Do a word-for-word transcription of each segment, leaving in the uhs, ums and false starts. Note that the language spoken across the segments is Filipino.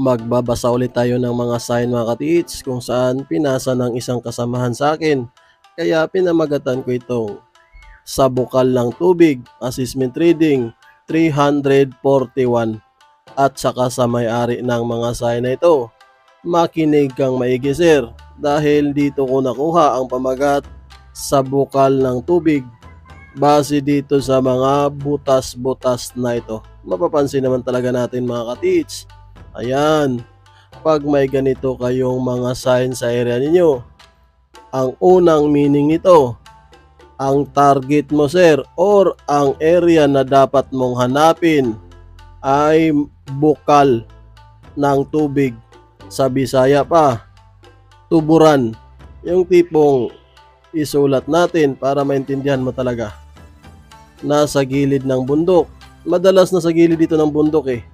Magbabasa ulit tayo ng mga sign mga katiits kung saan pinasa ng isang kasamahan sa akin. Kaya pinamagatan ko itong sa bukal ng tubig, assessment reading three forty-one. At saka sa may-ari ng mga sign na ito, makinig kang maigi sir, dahil dito ko nakuha ang pamagat sa bukal ng tubig. Base dito sa mga butas-butas na ito, mapapansin naman talaga natin mga katiits. Ayan, pag may ganito kayong mga sign sa area ninyo, ang unang meaning nito, ang target mo sir or ang area na dapat mong hanapin ay bukal ng tubig. Sa Bisaya pa, tuburan. Yung tipong isulat natin para maintindihan mo talaga. Nasa gilid ng bundok. Madalas nasa gilid dito ng bundok eh.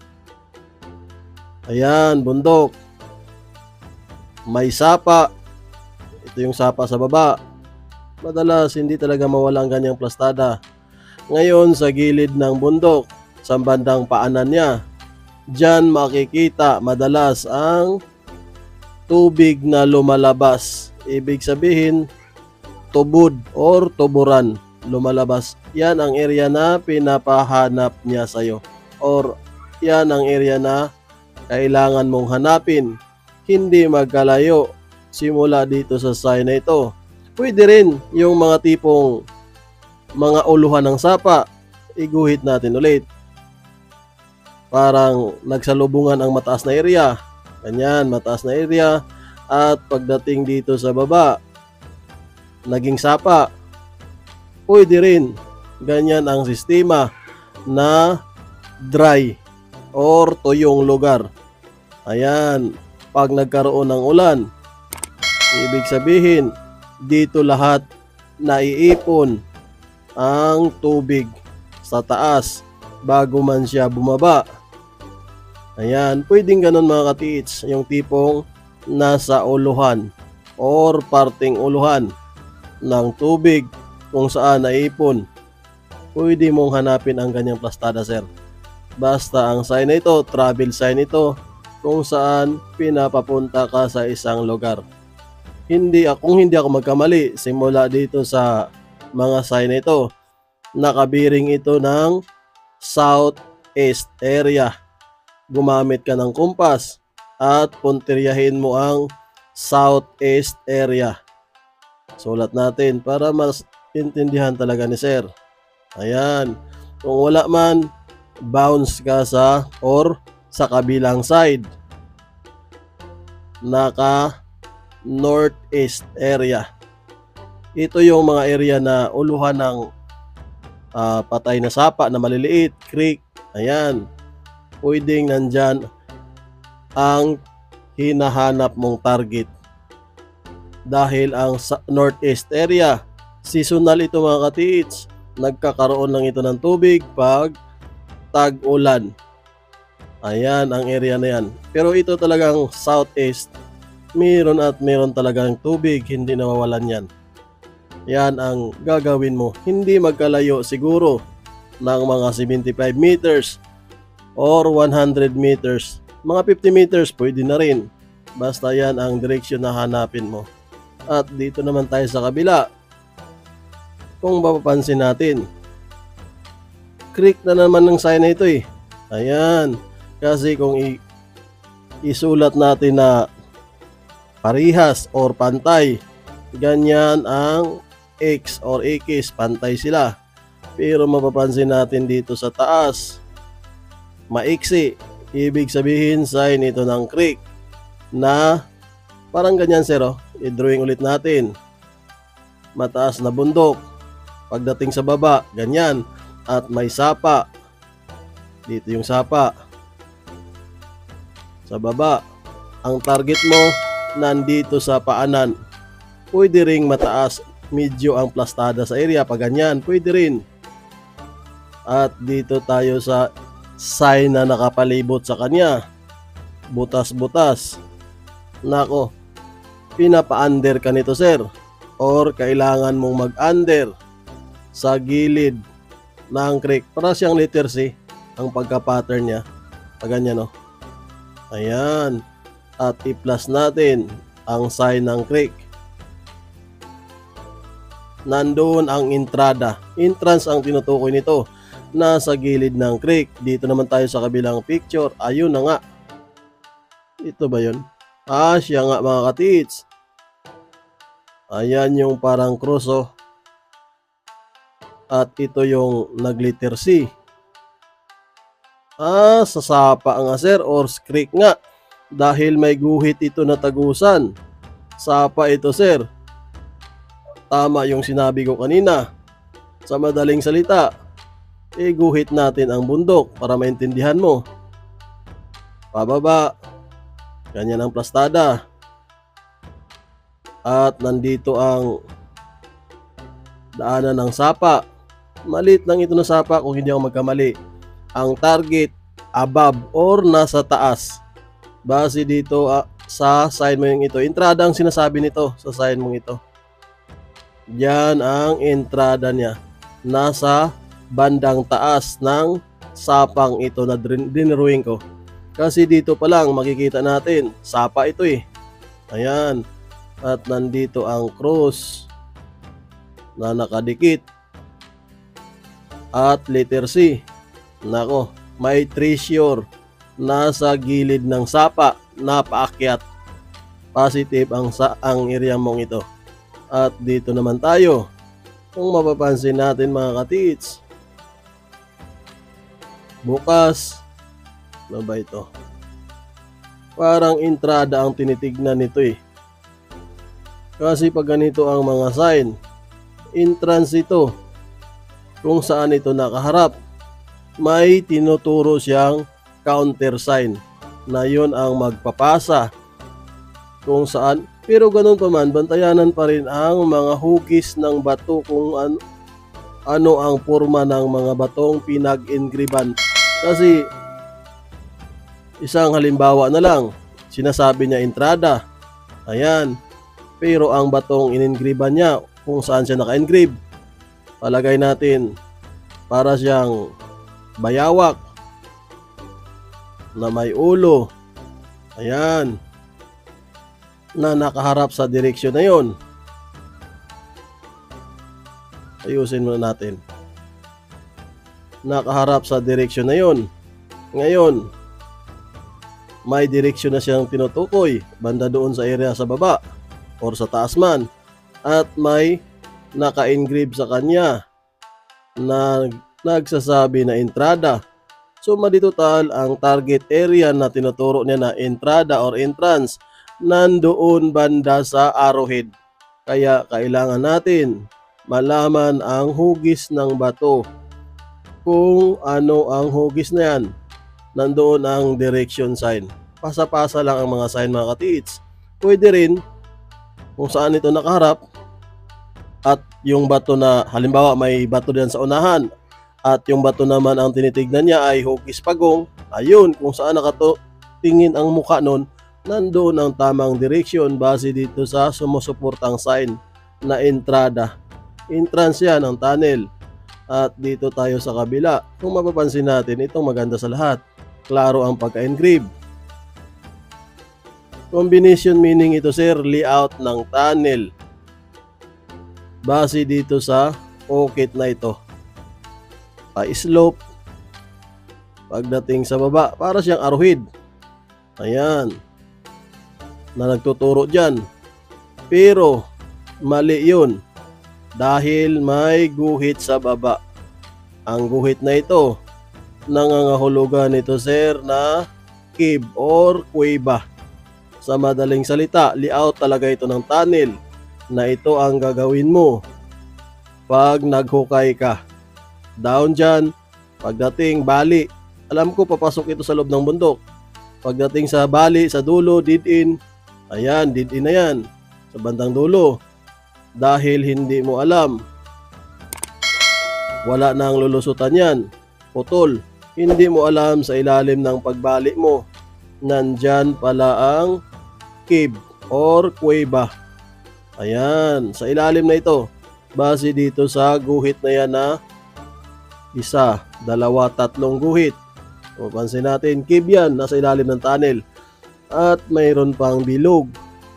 Ayan, bundok. May sapa. Ito yung sapa sa baba. Madalas hindi talaga mawala ang ganyang plastada. Ngayon sa gilid ng bundok, sa bandang paanan niya, diyan makikita madalas ang tubig na lumalabas. Ibig sabihin, tubod or tuburan lumalabas. Yan ang area na pinapahanap niya sa'yo. Or yan ang area na kailangan mong hanapin. Hindi magkalayo simula dito sa sign na ito. Pwede rin yung mga tipong mga uluhan ng sapa. Iguhit natin ulit. Parang nagsalubungan ang mataas na area. Ganyan, mataas na area. At pagdating dito sa baba, naging sapa. Pwede rin. Ganyan ang sistema na dry or tuyong lugar. Ayan, pag nagkaroon ng ulan, ibig sabihin, dito lahat naiipon ang tubig sa taas bago man siya bumaba. Ayan, pwedeng ganun mga katiits, yung tipong nasa uluhan or parting uluhan ng tubig kung saan naipon. Pwede mong hanapin ang ganyang plastada sir. Basta ang sign na ito, travel sign ito, kung saan pinapapunta ka sa isang lugar. Hindi, kung hindi ako magkamali, simula dito sa mga sign na ito, nakabiring ito ng southeast area. Gumamit ka ng kumpas at puntiryahin mo ang southeast area. Sulat natin para mas intindihan talaga ni sir. Ayan, kung wala man, bounce ka sa or sa kabilang side. Naka northeast area. Ito yung mga area na uluhan ng uh, patay na sapa na maliliit, creek. Ayan, pwedeng nandyan ang hinahanap mong target. Dahil ang northeast area, seasonal ito mga katiits. Nagkakaroon lang ito ng tubig pag tag-ulan. Ayan ang area na yan. Pero ito talagang southeast, meron at meron talagang tubig, hindi nawawalan yan. Yan ang gagawin mo. Hindi magkalayo siguro ng mga seventy-five meters or one hundred meters. Mga fifty meters pwede na rin. Basta yan ang direksyon na hanapin mo. At dito naman tayo sa kabila. Kung mapapansin natin, creek na naman ng sign na ito eh. Ayan. Kasi kung i- isulat natin na parihas or pantay, ganyan ang X or X, pantay sila. Pero mapapansin natin dito sa taas, maiksi. Ibig sabihin sign ito ng creek na parang ganyan zero. I-drawing ulit natin. Mataas na bundok. Pagdating sa baba, ganyan. At may sapa. Dito yung sapa. Sa baba. Ang target mo nandito sa paanan. Pwede ring mataas. Medyo ang plastada sa area. Pag ganyan, pwede rin. At dito tayo sa sign na nakapalibot sa kanya. Butas-butas. Nako. Pinapa-under ka nito sir. Or kailangan mong mag-under sa gilid ng creek. Para siyang letter C ang pagka-pattern niya. Pag ganyan, no? Ayan. At i-plus natin ang sign ng creek. Nandoon ang entrada. Entrance ang tinutukoy nito. Nasa gilid ng creek. Dito naman tayo sa kabilang picture. Ayun na nga. Ito ba yun? Ah, siya nga mga katits. Ayan yung parang cross oh. At ito yung nag-letter C. Ah, sa sapa nga sir or creek nga. Dahil may guhit ito na tagusan. Sapa ito sir. Tama yung sinabi ko kanina. Sa madaling salita, iguhit natin ang bundok para maintindihan mo. Pababa. Ganyan ang plastada. At nandito ang daanan ng sapa. Maliit lang ito na sapa kung hindi ako magkamali. Ang target above or nasa taas. Base dito uh, sa sign mo yung ito. Entrada ang sinasabi nito sa sign mong ito. Yan ang entrada niya. Nasa bandang taas ng sapang ito na diniruin ko. Kasi dito pa lang makikita natin. Sapa ito eh. Ayan. At nandito ang cross na nakadikit. At letter C. Nako, may treasure nasa gilid ng sapa na paakyat. Positive ang, sa ang area mong ito. At dito naman tayo. Kung mapapansin natin mga katits. Bukas. Ano ba ito? Parang entrada ang tinitignan nito eh. Kasi pag ganito ang mga sign, entrance ito. Kung saan ito nakaharap, may tinuturo siyang counter sign na yun ang magpapasa kung saan. Pero ganun pa man, bantayanan pa rin ang mga hugis ng bato kung an ano ang forma ng mga batong pinag-engriban. Kasi isang halimbawa na lang, sinasabi niya entrada. Ayan. Pero ang batong in-engriban niya kung saan siya naka-engrave, palagay natin para siyang bayawak na may ulo. Ayan. Na nakaharap sa direksyon na yon. Ayusin muna natin. Nakaharap sa direksyon na yon. Ngayon, may direksyon na siyang tinutukoy. Banda doon sa area sa baba or sa taas man. At may naka-engrave sa kanya na nagsasabi na entrada. So maditotal ang target area na tinuturo niya na entrada or entrance nandoon banda sa arrowhead. Kaya kailangan natin malaman ang hugis ng bato. Kung ano ang hugis na yan, nandoon ang direction sign. Pasa-pasa lang ang mga sign mga katits. Pwede rin kung saan ito nakaharap at yung bato na halimbawa may bato diyan sa unahan at yung bato naman ang tinitignan niya ay hugis pagong. Ayun, kung saan nakatingin ang mukha nun, nandoon ang tamang direksyon base dito sa sumusuportang sign na entrada. Entrance yan ang tunnel. At dito tayo sa kabila. Kung mapapansin natin, itong maganda sa lahat. Klaro ang pagka-engrave. Combination meaning ito sir, layout ng tunnel. Base dito sa pocket na ito. Pa-slope. Pagdating sa baba, para siyang arrowhead. Ayan. Na nagtuturo dyan. Pero mali yun dahil may guhit sa baba. Ang guhit na ito nangangahulugan nito sir na cave or kuweba. Sa madaling salita, layout talaga ito ng tunnel na ito ang gagawin mo pag naghukay ka. Down dyan, pagdating bali, alam ko papasok ito sa loob ng bundok. Pagdating sa bali, sa dulo, dead in. Ayan, dead in na yan. Sa bandang dulo. Dahil hindi mo alam. Wala nang lulusutan yan. Putol. Hindi mo alam sa ilalim ng pagbalik mo. Nandyan pala ang cave or kuweba. Ayan, sa ilalim na ito. Base dito sa guhit na yan na isa, dalawa, tatlong guhit. Mapansin natin, cave yan, nasa ilalim ng tunnel. At mayroon pang bilog.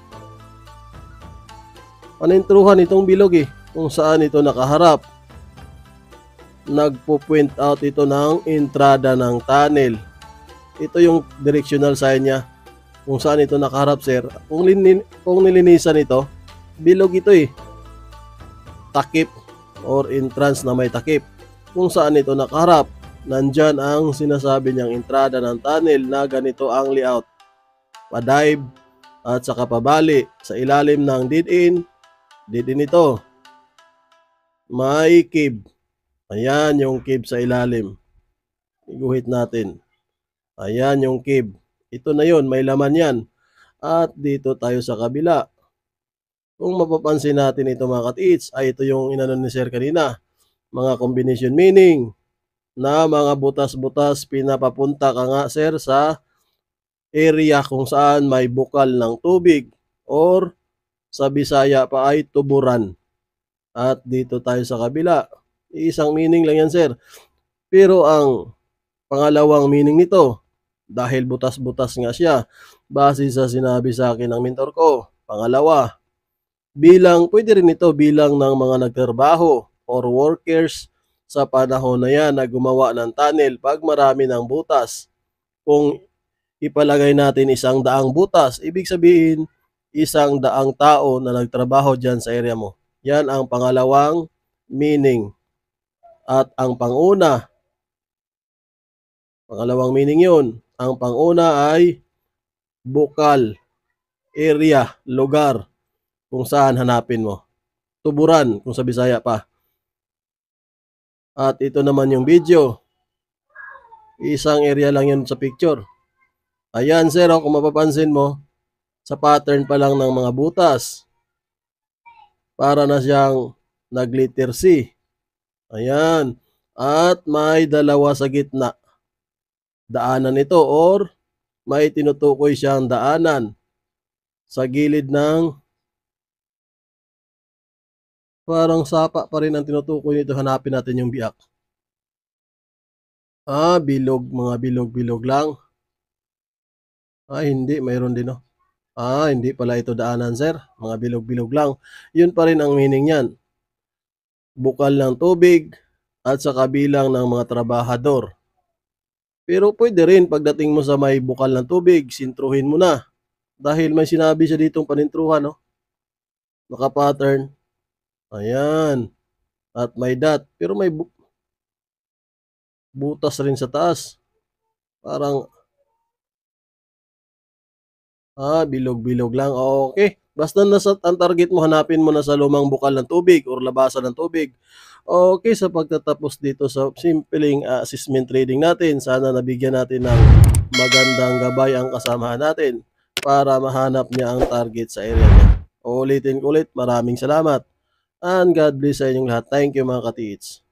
Panintruhan itong bilog eh, kung saan ito nakaharap. Nagpo-point out ito ng entrada ng tunnel. Ito yung directional sign niya kung saan ito nakaharap, sir. Kung, linin, kung nilinisan ito, bilog ito eh. Takip or entrance na may takip. Kung saan ito nakaharap, nandyan ang sinasabi niyang entrada ng tunnel na ganito ang layout. Pa-dive at saka pabali sa ilalim ng dead end. Dead end ito. May cave. Ayan yung cave sa ilalim. Iguhit natin. Ayan yung cave. Ito na yun, may laman yan. At dito tayo sa kabila. Kung mapapansin natin ito mga katiits, ay ito yung inano ni sir kanina. Mga combination meaning na mga butas-butas pinapapunta ka nga sir sa area kung saan may bukal ng tubig or sa Bisaya pa ay tuburan. At dito tayo sa kabila. Isang meaning lang yan sir. Pero ang pangalawang meaning nito, dahil butas-butas nga siya, base sa sinabi sa akin ng mentor ko, pangalawa, bilang, pwede rin ito bilang ng mga nagtrabaho or workers sa panahon na yan na gumawa ng tunnel pag marami ng butas. Kung ipalagay natin isang daang butas, ibig sabihin isang daang tao na nagtrabaho dyan sa area mo. Yan ang pangalawang meaning. At ang panguna, pangalawang meaning yun. Ang panguna ay bukal, area, lugar kung saan hanapin mo. Tuburan kung sa Bisaya pa. At ito naman yung video. Isang area lang yun sa picture. Ayan sir, kung mapapansin mo, sa pattern pa lang ng mga butas. Para na siyang nag-letter C. Ayan. At may dalawa sa gitna. Daanan ito or may tinutukoy siyang daanan sa gilid ng parang sapa pa rin ang tinutukoy nito. Hanapin natin yung biak. Ah, bilog. Mga bilog-bilog lang. Ah, hindi. Mayroon din oh. Ah, hindi pala ito daanan sir. Mga bilog-bilog lang. Yun pa rin ang meaning yan. Bukal ng tubig at sa kabilang ng mga trabahador. Pero pwede rin pagdating mo sa may bukal ng tubig, sintruhin mo na. Dahil may sinabi siya ditong panintruhan, no? Naka-pattern. Ayan. At may dot. Pero may bu butas rin sa taas. Parang, ah, bilog-bilog lang. Okay. Basta nasa ang target mo, hanapin mo na sa lumang bukal ng tubig or labasan ng tubig. Okay, sa pagtatapos dito sa simpleng uh, assessment reading natin, sana nabigyan natin ng magandang gabay ang kasamahan natin para mahanap niya ang target sa area niya. Ulitin ko ulit, maraming salamat. And God bless sa inyong lahat. Thank you mga katiits.